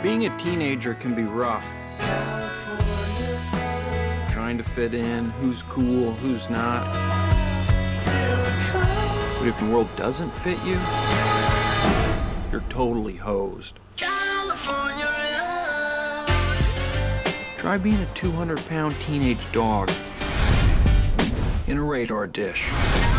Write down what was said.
Being a teenager can be rough. Trying to fit in, who's cool, who's not. But if the world doesn't fit you, you're totally hosed. Try being a 200-pound teenage dog in a radar dish.